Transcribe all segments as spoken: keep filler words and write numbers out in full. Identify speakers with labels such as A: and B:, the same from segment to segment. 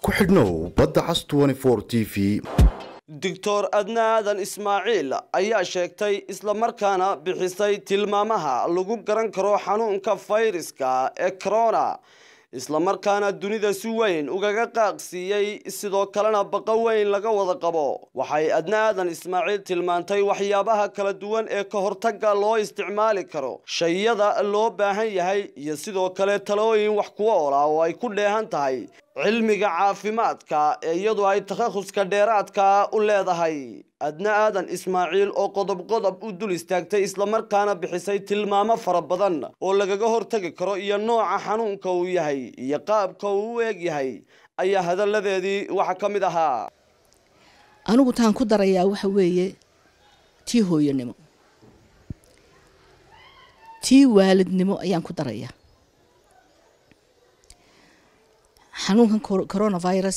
A: ku xidhnow badda cas twenty four T V.
B: دكتور أدنى إسماعيل ayaa sheegtay isla markaana bixisay tilmaamaha lagu garan karo xanuunka fayraska ee corona isla markaana dunida si weyn ugaga qaaqsiiyay sidoo kalena baqa weyn laga wada qabo waxay Adnaadan Ismaaciil tilmaantay waxyaabaha kala duwan ee ka hortagga loo isticmaali karo shayada loo baahan yahay iyo sidoo kale talooyin wax ku ool ah oo ay ku dheehan tahay cilmiga caafimaadka ee iyadoo ay takhaasuska dheeraadka u leedahay Adnaadan Ismaaciil oo qodob qodob u dul istaagtay isla markaana bixisay tilmaamo fara badan oo lagaga hortagi karo iyo nooca xanuunka uu yahay iyo qaabka uu eeg yahay ayaa hadaladeedii waxa kamid ahaa
C: anigu taan ku darayaa waxa weeye tii hooyanimo tii waalidnimo ayaan ku darayaa xanuunkan coronavirus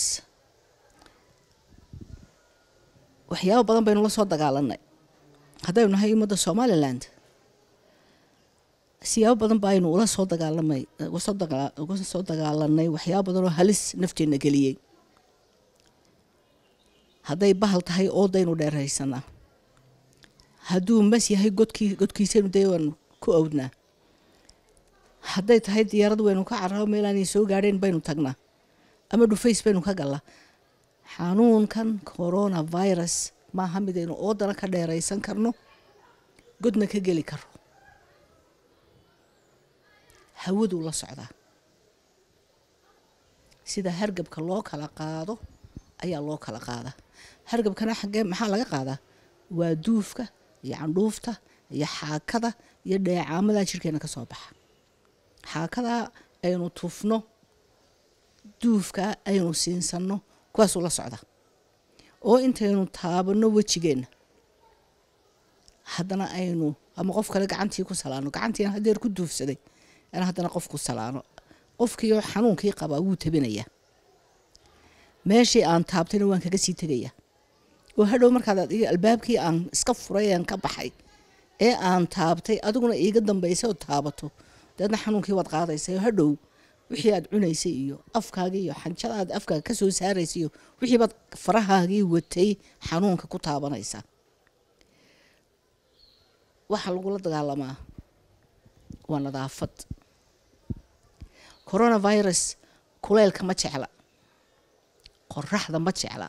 C: waxyaabo badan baynu la soo dagaalanay haddaynu nahay ummadda Somaliland siyaabo badan baynu ula soo dagaalamay uga soo dagaalanay waxyaabo badan oo halis nafteena geliyay hadday bahal tahay oo daynu dheeraysana hadduu mas yahay godkii godkiisaynu deewan ku awdnaa hadday tahay diyaarad weynu ka cararo meelaan soo gaadheen baynu tagnaa ama dhufays baynu ka galaa xanuunkan coronavirus ma hamidayno oo dana ka dheeraysan karno godna ka geli karo hawadu la socdaa sida hargabka loo kala qaado ayaa loo kala qaadaa hargabkana xagee maxaa laga qaadaa waa duufka iyo candhuufta iyo xaakada iyo dheecaamada jirkeena ka soo baxa xaakada aynu tufno duufka aynu siinsano kuwaas la socda oo intaynu taabano wajigeena haddana aynu ama qof kale gacantii ku salaano gacantii hadeer ku duufsaday ana haddana qof ku salaano qofkii xanuunkii qaba wuu tabinaya meeshii aan taabtayna waan kaga sii tagaya oo hadhow markaad albaabkii aan iska furay aan ka baxay ee aan taabtay adiguna iiga dambeysay oo taabato dadna xanuunkii wad qaadaysay hadhow wixii aad cunaysay iyo afkaaga iyo xanjadaad afkaaga ka soo saaraysay iyo wixii bad farahaagii watay xanuunka ku taabanaysa waxa lagu la dagaalamaa waa nadaafad coronavirus kuleelka ma jecla qorraxda ma jecla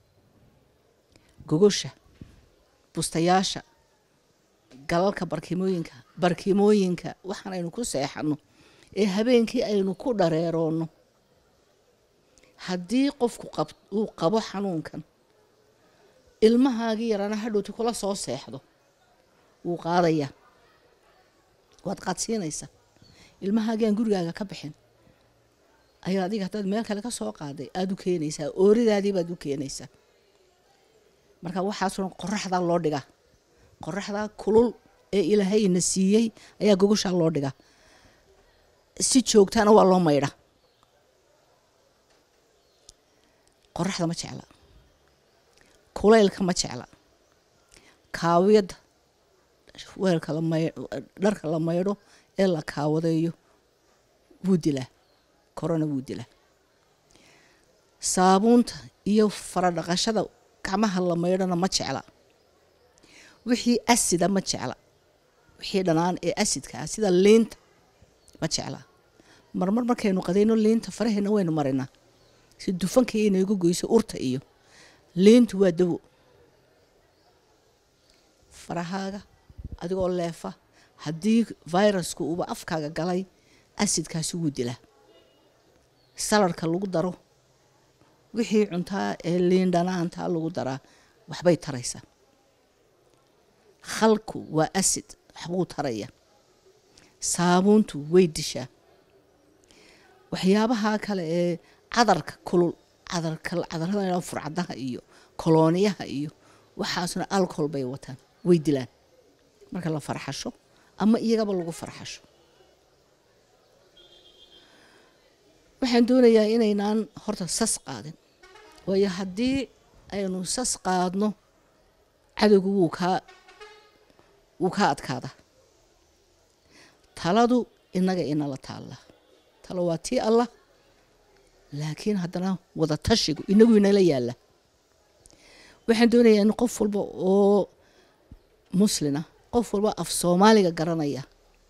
C: gogosha bustayaasha galalka barkimooyinka barkimooyinka waxaan aynu ku seexano ee habeenkii aynu ku dhareeroono haddii qofku qab uu qabo xanuunkan ilmahaagii yarana hadhowti kula soo seexdo wuu qaadaya waad qaadsiinaysaa ilmahaagii aan gurigaaga ka bixin ayaa adiga haddaad meel kale ka soo qaaday aad u keenaysaa ooridaadii baad u keenaysaa marka waxaasuna qorraxda loo dhigaa qorraxda kulul ee ilaahayna siiyay ayaa gogosha loo dhigaa si joogtana waa loo maydha qorraxda ma jecla kuleylka ma jecla kaawiyada weelka la maydho dharka la maydho ee la kaawadeeyo wuu dilaa corona wuu dilaa saabuunta iyo faradhaqashada gacmaha la maydhana ma jecla wixii asida ma jecla wixii dhanaan ee asidka ah sida liinta ma jecla marmar markaynu qadayno liinta faraheena waynu marinaa si dufanka inay ugu goyso urta iyo liintu waa dawo farahaaga adigoo leefa haddii virusku uba afkaaga galay asidkaasi wuu dilaa salarka lagu daro wixii cuntaa ee liin dhanaanta lagu daraa waxbay taraysaa khalku waa acid waxbuu taraya saabuuntu way dishaa waxyaabaha kale ee cadarka kulul cadarka cadarada furcadaha iyo kolooniyaha iyo waxaasna alcohol bay wataan way dilaan marka la farxasho ama iyagaba lagu farxasho waxaan doonayaa inaynaan horta sas qaadin waayo haddii aynu sas qaadno cadowgu wuu kaa wuu ka adkaada taladu inaga inala taalla talo waa tii allah laakiin haddana wada tashigu inagu inala yaala waxaan doonayaa in qof walba oo muslina qof walba af Soomaaliga garanaya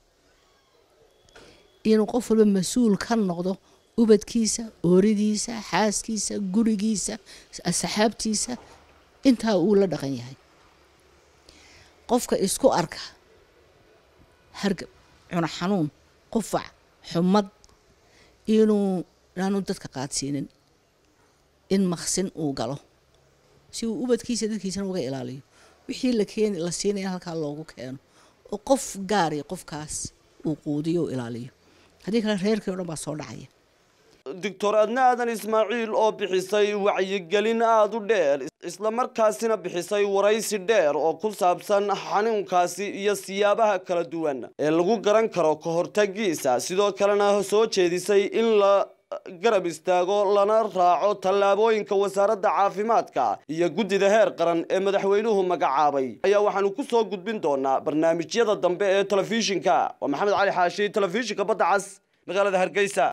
C: inuu qof walba mas'uul ka noqdo ubadkiisa ooridiisa xaaskiisa gurigiisa asxaabtiisa inta uu la dhaqan yahay qofka isku arka hargab cuna xanuun qufac xumad inuu aanu dadka qaadsiinin in maqsin uu galo si uu ubadkiisa dadkiisa uga ilaaliyo wixii la keen la siinay halka loogu keeno oo qof gaari qofkaas uu quudiyo ilaaliyo hadii kale reerkii oo dhan baa soo dhacaya
B: Doctor Adnaadan Ismaaciil oo bixisay wacyigelin aad u dheer isla markaasina bixisay waraysi dheer oo ku saabsan xanuunkaasi iyo siyaabaha kala duwan ee lagu garan karo ka hortagiisa sidoo kalena soo jeedisay in la garab istaago lana raaco tallaabooyinka wasaaradda caafimaadka iyo guddida heer qaran ee madaxweynuhu magacaabay ayaa waxaanu ku soo gudbin doonaa barnaamijyada dambe ee telefishinka waa Maxamed Cali Xaashi telefishinka Badda Cas magaalada Hargeysa.